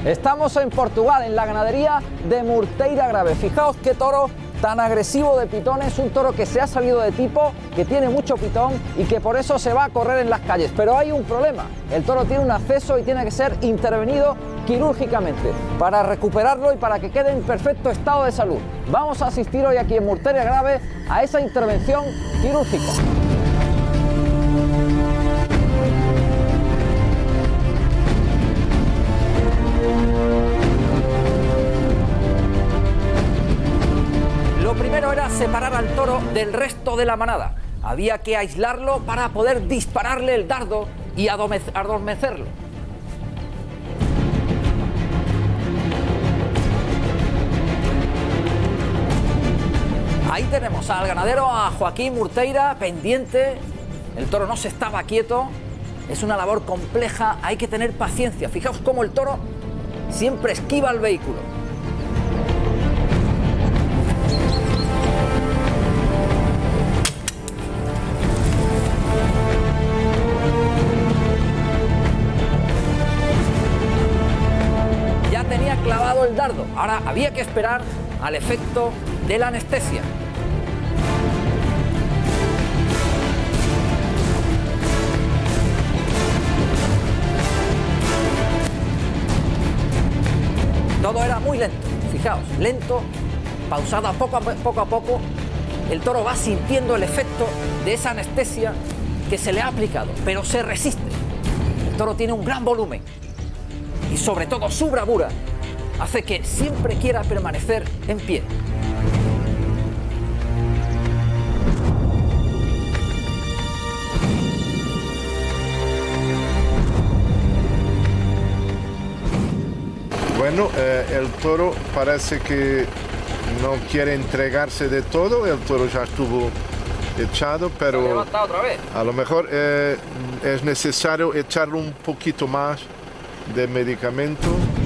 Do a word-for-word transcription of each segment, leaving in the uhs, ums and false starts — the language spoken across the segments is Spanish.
Estamos en Portugal, en la ganadería de Murteira Grave. Fijaos qué toro tan agresivo de pitón, es un toro que se ha salido de tipo, que tiene mucho pitón y que por eso se va a correr en las calles. Pero hay un problema, el toro tiene un acceso y tiene que ser intervenido quirúrgicamente para recuperarlo y para que quede en perfecto estado de salud. Vamos a asistir hoy aquí en Murteira Grave a esa intervención quirúrgica. Lo primero era separar al toro del resto de la manada. Había que aislarlo para poder dispararle el dardo y adormecerlo. Ahí tenemos al ganadero, a Joaquín Murteira, pendiente. El toro no se estaba quieto. Es una labor compleja, hay que tener paciencia. Fijaos cómo el toro siempre esquiva el vehículo. Clavado el dardo, ahora había que esperar al efecto de la anestesia. Todo era muy lento, fijaos, lento, pausado poco a poco a poco. El toro va sintiendo el efecto de esa anestesia que se le ha aplicado, pero se resiste. El toro tiene un gran volumen y sobre todo su bravura hace que siempre quiera permanecer en pie. Bueno, eh, el toro parece que no quiere entregarse de todo. El toro ya estuvo echado, pero ¿Se ha levantado otra vez? A lo mejor eh, es necesario echarle un poquito más de medicamento.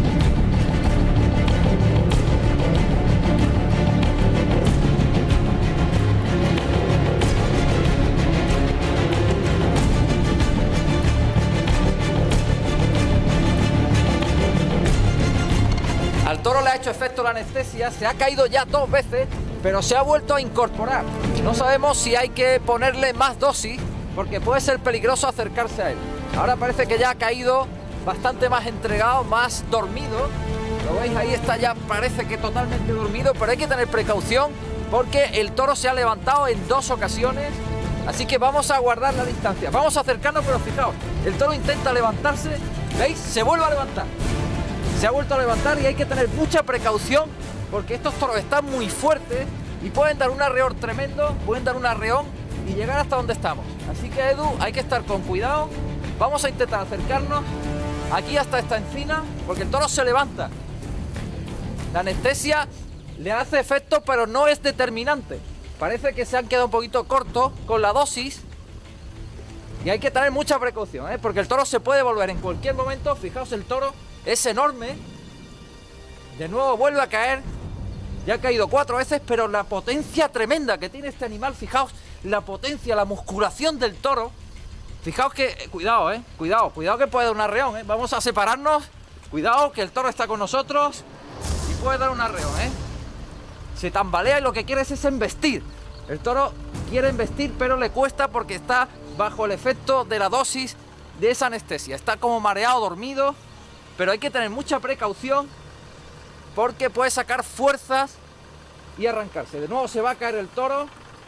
Al toro le ha hecho efecto la anestesia, se ha caído ya dos veces, pero se ha vuelto a incorporar. No sabemos si hay que ponerle más dosis, porque puede ser peligroso acercarse a él. Ahora parece que ya ha caído bastante más entregado, más dormido. Lo veis, ahí está ya, parece que totalmente dormido, pero hay que tener precaución porque el toro se ha levantado en dos ocasiones, así que vamos a guardar la distancia. Vamos a acercarnos, pero fijaos, el toro intenta levantarse, ¿veis? Se vuelve a levantar. Se ha vuelto a levantar y hay que tener mucha precaución porque estos toros están muy fuertes y pueden dar un arreón tremendo, pueden dar un arreón y llegar hasta donde estamos. Así que, Edu, hay que estar con cuidado. Vamos a intentar acercarnos aquí hasta esta encina porque el toro se levanta. La anestesia le hace efecto, pero no es determinante. Parece que se han quedado un poquito cortos con la dosis y hay que tener mucha precaución, ¿eh? Porque el toro se puede volver en cualquier momento. Fijaos, el toro es enorme. De nuevo vuelve a caer. Ya ha caído cuatro veces, pero la potencia tremenda que tiene este animal, fijaos, la potencia, la musculación del toro. Fijaos que, eh, cuidado, eh, cuidado, cuidado que puede dar un arreón, eh. Vamos a separarnos. Cuidado que el toro está con nosotros y puede dar un arreón, eh. Se tambalea y lo que quiere es embestir. El toro quiere embestir, pero le cuesta porque está bajo el efecto de la dosis de esa anestesia. Está como mareado, dormido. Pero hay que tener mucha precaución porque puede sacar fuerzas y arrancarse. De nuevo se va a caer el toro.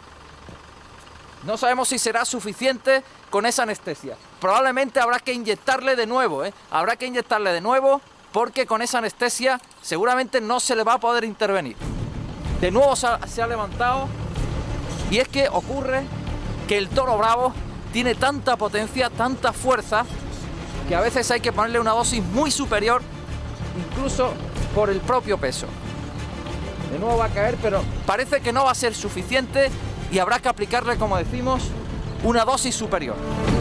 No sabemos si será suficiente con esa anestesia. Probablemente habrá que inyectarle de nuevo, ¿eh? Habrá que inyectarle de nuevo porque con esa anestesia seguramente no se le va a poder intervenir. De nuevo se ha, se ha levantado y es que ocurre que el toro bravo tiene tanta potencia, tanta fuerza, que a veces hay que ponerle una dosis muy superior, incluso por el propio peso. De nuevo va a caer, pero parece que no va a ser suficiente y habrá que aplicarle, como decimos, una dosis superior.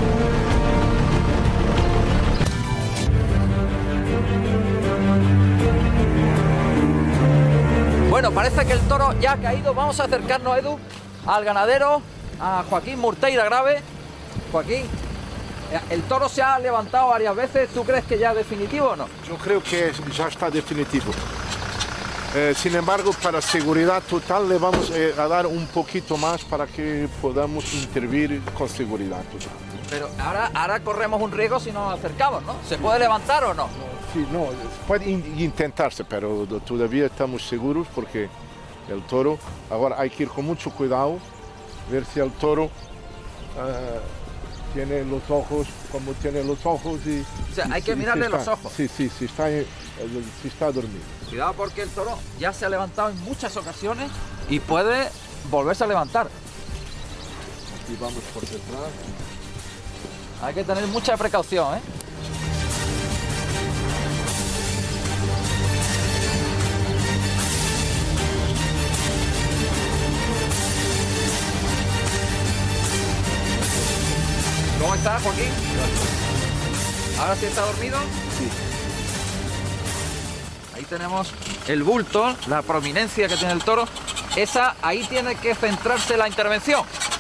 Bueno, parece que el toro ya ha caído. Vamos a acercarnos, Edu, al ganadero, a Joaquín Murteira Grave. Joaquín, El toro se ha levantado varias veces, ¿tú crees que ya es definitivo o no? Yo creo que ya está definitivo. Eh, sin embargo, para seguridad total le vamos eh, a dar un poquito más para que podamos intervenir con seguridad total. Pero ahora, ahora corremos un riesgo si nos acercamos, ¿no? ¿Se puede levantar o no? Sí, no, puede in intentarse, pero todavía estamos seguros porque el toro, ahora hay que ir con mucho cuidado, ver si el toro uh, tiene los ojos, como tiene los ojos y... O sea, y, hay que y mirarle si está, los ojos. Sí, sí, si está, si está dormido. Cuidado porque el toro ya se ha levantado en muchas ocasiones y puede volverse a levantar. Aquí vamos por detrás. Hay que tener mucha precaución, ¿eh? ¿Cómo está, Joaquín? ¿Ahora sí está dormido? Sí. Ahí tenemos el bulto, la prominencia que tiene el toro. Esa, ahí tiene que centrarse la intervención.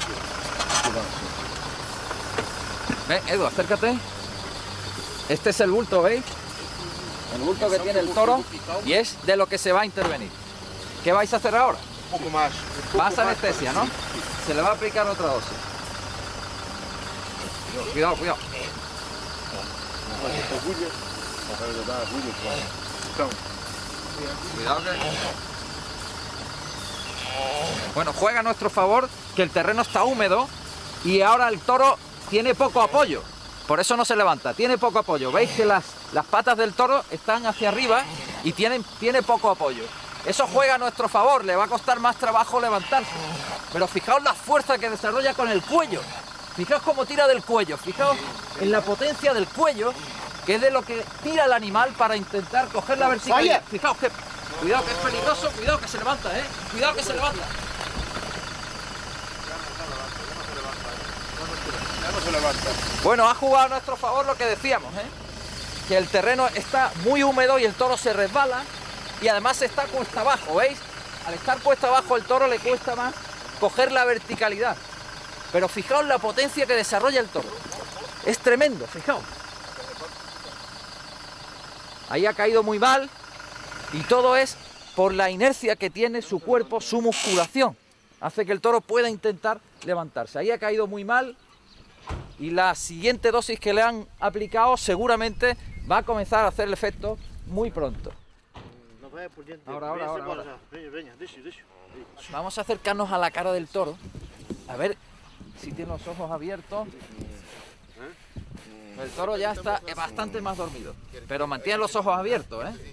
Ven, Edu, acércate. Este es el bulto, ¿veis? El bulto que tiene el toro y es de lo que se va a intervenir. ¿Qué vais a hacer ahora? Un poco más. Más anestesia, ¿no? Se le va a aplicar otra dosis. Cuidado, cuidado. Cuidado que... Bueno, juega a nuestro favor que el terreno está húmedo y ahora el toro tiene poco apoyo. Por eso no se levanta, tiene poco apoyo. Veis que las, las patas del toro están hacia arriba y tienen, tiene poco apoyo. Eso juega a nuestro favor, le va a costar más trabajo levantarse. Pero fijaos la fuerza que desarrolla con el cuello. Fijaos cómo tira del cuello, fijaos en la potencia del cuello, que es de lo que tira el animal para intentar coger la verticalidad. Fijaos que, cuidado que es peligroso, cuidado que se levanta, eh, cuidado que se levanta. Ya no se levanta. Bueno, ha jugado a nuestro favor lo que decíamos, eh, que el terreno está muy húmedo y el toro se resbala y además está cuesta abajo, ¿veis? Al estar cuesta abajo el toro le cuesta más coger la verticalidad. Pero fijaos la potencia que desarrolla el toro. Es tremendo, fijaos. Ahí ha caído muy mal y todo es por la inercia que tiene su cuerpo, su musculación. Hace que el toro pueda intentar levantarse. Ahí ha caído muy mal y la siguiente dosis que le han aplicado seguramente va a comenzar a hacer el efecto muy pronto. Ahora, ahora, ahora, ahora. Vamos a acercarnos a la cara del toro. A ver si tiene los ojos abiertos. El toro ya está bastante más dormido, pero mantiene los ojos abiertos, ¿eh?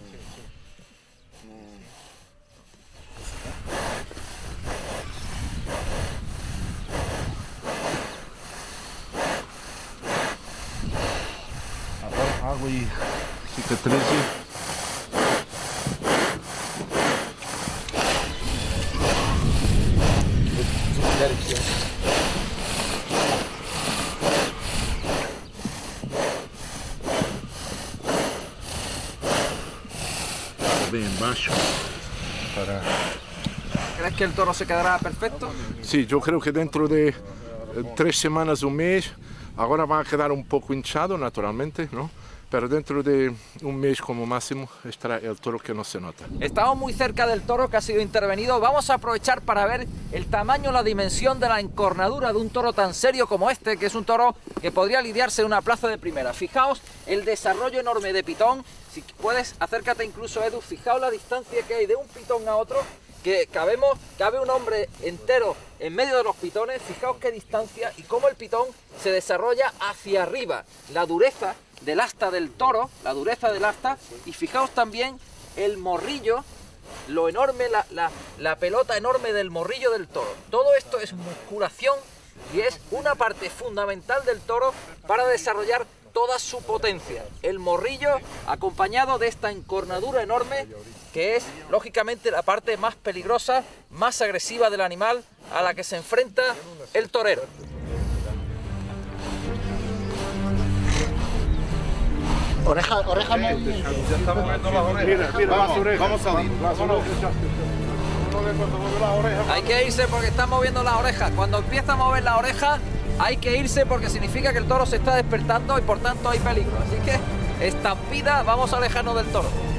Agua y cicatrices. Bien bajo para... ¿Crees que el toro se quedará perfecto? Sí, yo creo que dentro de eh, tres semanas, un mes, ahora va a quedar un poco hinchado naturalmente, ¿no? Pero dentro de un mes como máximo estará el toro que no se nota. Estamos muy cerca del toro que ha sido intervenido. Vamos a aprovechar para ver el tamaño, la dimensión de la encornadura de un toro tan serio como este, que es un toro que podría lidiarse en una plaza de primera. Fijaos el desarrollo enorme de pitón. Si puedes, acércate incluso, Edu. Fijaos la distancia que hay de un pitón a otro, que cabemos, cabe un hombre entero en medio de los pitones. Fijaos qué distancia y cómo el pitón se desarrolla hacia arriba. La dureza del asta del toro, la dureza del asta, y fijaos también el morrillo, lo enorme, la, la, la pelota enorme del morrillo del toro. Todo esto es musculación y es una parte fundamental del toro para desarrollar toda su potencia. El morrillo acompañado de esta encornadura enorme, que es lógicamente la parte más peligrosa, más agresiva del animal a la que se enfrenta el torero. Oreja, oreja muy... Ya estamos viendo las orejas. Mira, mira, vamos, las vamos a salir. Las orejas. Hay que irse porque está moviendo las orejas. Cuando empieza a mover la oreja hay que irse porque significa que el toro se está despertando y por tanto hay peligro. Así que estampida, vamos a alejarnos del toro.